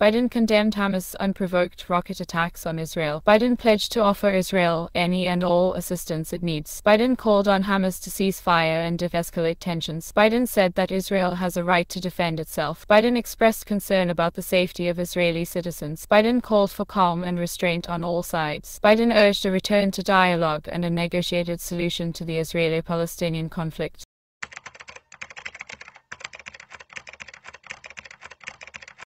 Biden condemned Hamas' unprovoked rocket attacks on Israel. Biden pledged to offer Israel any and all assistance it needs. Biden called on Hamas to cease fire and de-escalate tensions. Biden said that Israel has a right to defend itself. Biden expressed concern about the safety of Israeli citizens. Biden called for calm and restraint on all sides. Biden urged a return to dialogue and a negotiated solution to the Israeli-Palestinian conflict.